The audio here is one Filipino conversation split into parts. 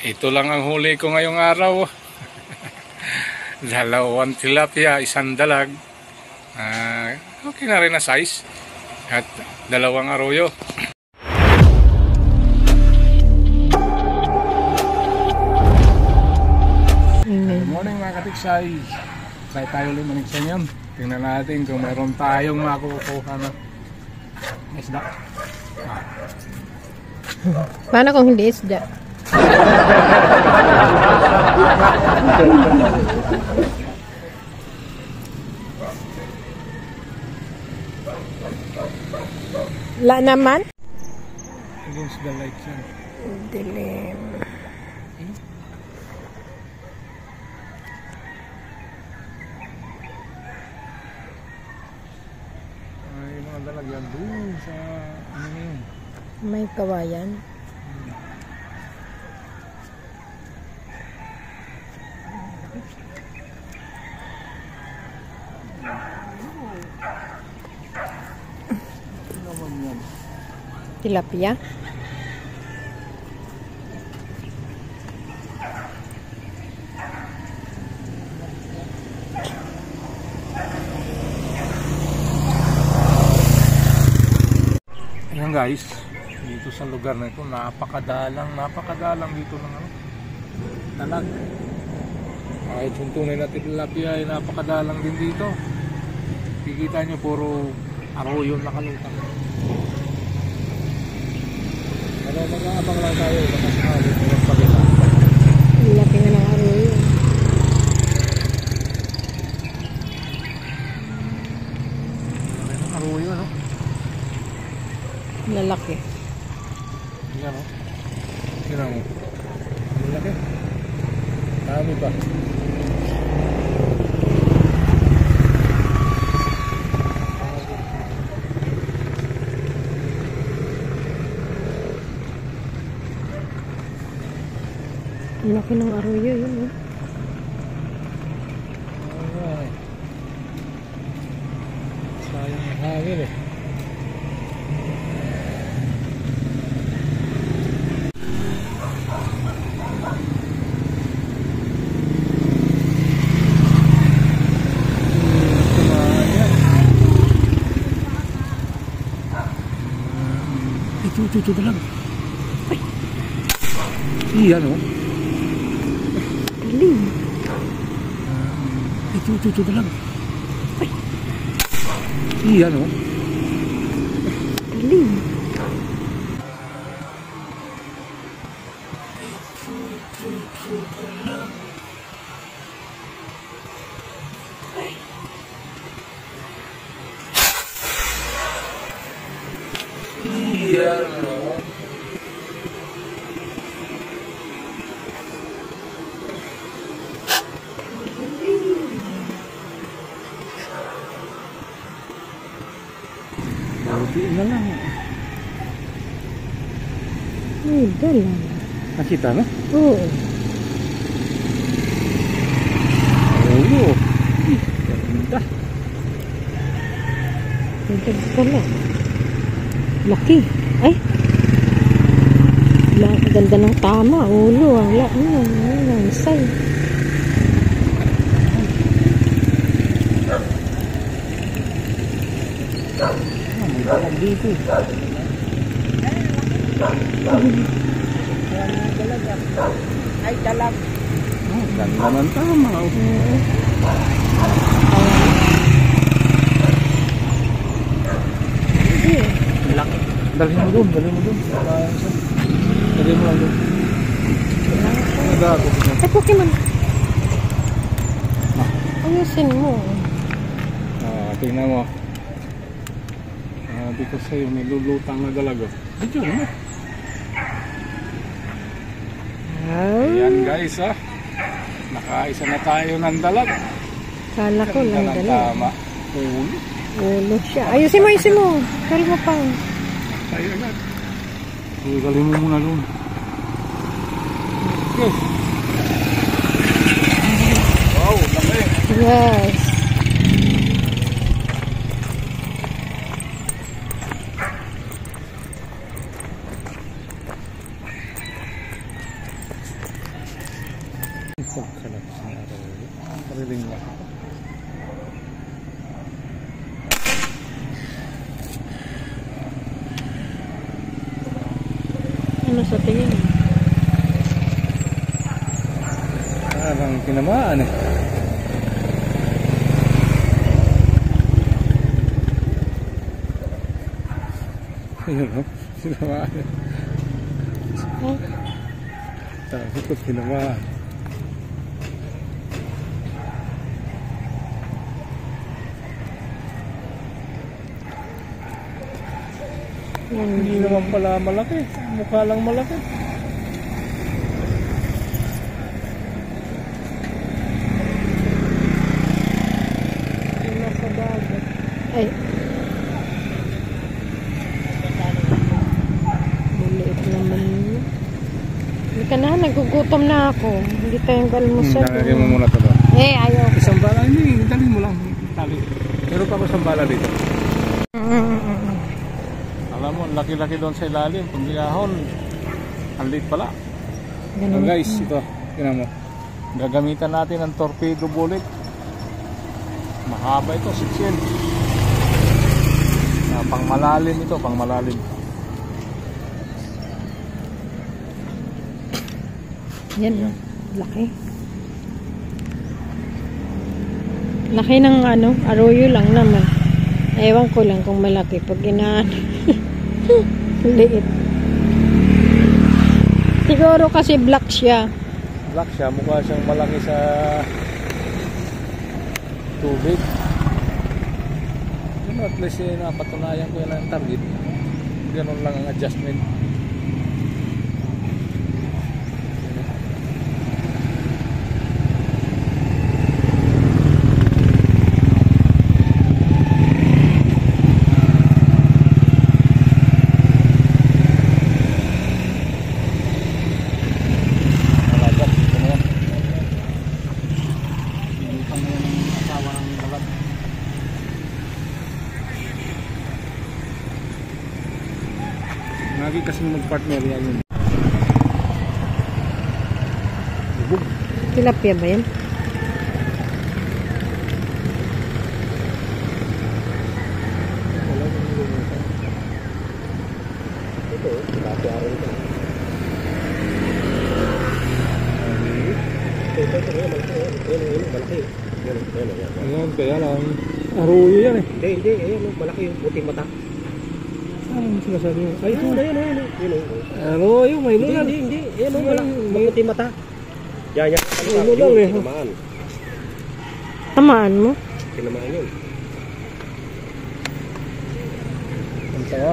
Ito lang ang huli ko ngayong araw. Dalawang tilapia, isang dalag. Okay na rin na size. At dalawang arroyo. Good morning mga katiksay. Try tayo limanig sa inyo. Tingnan natin kung meron tayong makukuha na isda. Paano kung hindi isda? La naman? Against the light yan. Dilim. Ay, mga dalagyan doon sa May kawayan. Tilapia. Ayan guys, dito sa lugar na ito napakadalang dito ng talag. Kahit yung tunay na tilapia ay napakadalang din dito. Kikita nyo puro arroyo na kalutang. Pero mag-aabang lang tayo baka sakali ng pagkita. Laki nga ng arroyo. Laki ng arroyo, no? Lalaki. Yan, no? Yan, no? Malaki. Dami pa. Laki ng arroyo yun, eh. Alright. Sayang ang hangin, eh. Ito lang. Ay. Iyan, oh. Galing. Ito lang. Ay. Iyan, oh. Galing. Iyan, oh. Barutiin na lang. Ay, dalang. Nakita na? Oo. Oo. Ganda. Ganda pala. Laki. Ay. Ganda ng tama. Ulo. Wala. Nansay. May dalag dito. Ay, dalag. Ganda ng tama. Laki. Dali mo doon. Dali mo lang doon. Ay, Pokemon. Ayusin mo. Tingnan mo. Dito sa'yo may lulutang na dalaga. Dito mo. Ayan guys, nakaisa na tayo ng dalag. Kala ko lang dalag. Tama. Ulo siya. Ayusin mo. Kali mo pa. Tayo agad. Galing mo muna doon. Yes. Wow, laki. Yes. Pagkalapis ng araw. Pariling lang. Ano sa tingin mo? Parang tinamaan eh. Ayun o, tinamaan eh. Oh, Sabi ko tinamaan. Hindi naman pala malaki. Mukha lang malaki. nasa dagat. Ay. Maliit naman yun. Hindi ka na, nagugutom na ako. Hindi tayong galmusal. Lagay mo muna ito doon. Ayaw ko. Isang bala, hindi. Dali mo lang. Tali. Meron pa ako isang bala dito. Alam mo, ang laki-laki doon sa ilalim. Pag ginahon, ang liit pala. So Ganun. guys, ito. Tingnan mo. Gagamitan natin ang torpedo bullet. Mahaba ito, 6 inch. Pang malalim ito, pang malalim. Yan. Laki. Laki ng ano, arroyo lang naman. Ewan ko lang kung malaki pag inaan. Liit. Siguro kasi black siya. Black siya, mukha siyang malaki sa tubig. Yun, at least napatunayan ko yan ang target. Ganun lang ang adjustment. Lagi kasi mag-partner yan yun. Bubog. Tilapia ba yan? Wala nang lumutan. Ito, tilapia rin ito. Ayan, kaya lang. Arroyo yan eh. Hindi, ayan, malaki yung puting mata. Ano sinasabi mo? Ay, ito. Ayan. Arroyo, may lulan. Hindi, ayan, malaki puting mata. Yan, Ano lang eh. tinamaan. Tamaan mo? Tinamaan yun. Ang tawa.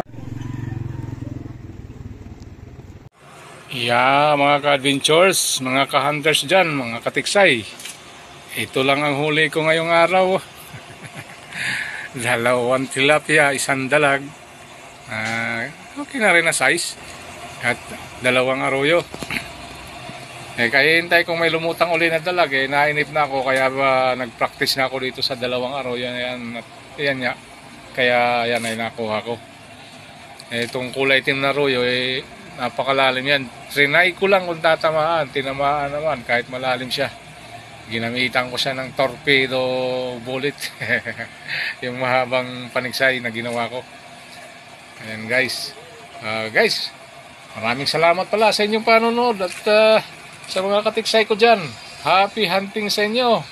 Yeah, mga ka-adventures, mga ka-hunters dyan, mga katiksay. Ito lang ang huli ko ngayong araw. 2 tilapia, 1 dalag. Okay na rin na size. At 2 arroyo. Kaya hintay kung may lumutang uli na dalag, nainip na ako. Kaya nag-practice na ako dito sa 2 arroyo. Yan nga. Kaya yan ay nakuha ko. Itong kulay itim na arroyo, napakalalim yan. Trinay ko lang kung tatamaan. Tinamaan naman kahit malalim siya. Ginamitan ko siya ng torpedo bullet. Yung mahabang panigsay na ginawa ko. Ayan guys. Guys, maraming salamat pala sa inyong panonood. At sa mga katiksay ko dyan, happy hunting sa inyo.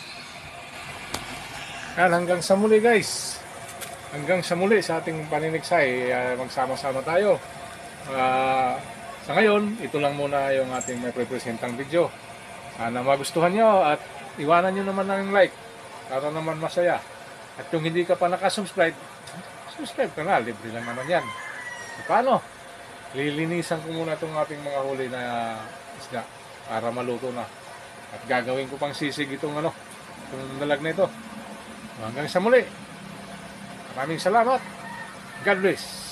Yan, hanggang sa muli guys. Hanggang sa muli sa ating paninigsay. Magsama-sama tayo. Sa ngayon, ito lang muna yung ating may presentang video. Sana magustuhan nyo at iwanan nyo naman ng like para naman masaya. At kung hindi ka pa nakasubscribe, subscribe ka na, libre lang naman yan. So, paano? Lilinisan ko muna itong ating mga huli na isda para maluto na. At gagawin ko pang sisig itong dalag na ito. Hanggang sa muli. Maraming salamat. God bless.